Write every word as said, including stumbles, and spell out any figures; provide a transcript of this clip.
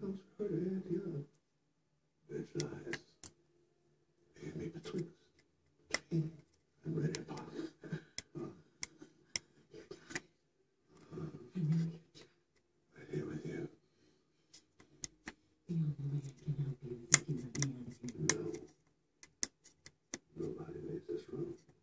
comes for her to add the other. Bitch eyes. And me betwixt. Between and ready upon it. I know you try. Right here with you. The only way I can help you is if you let me out of here. No. Nobody leaves this room.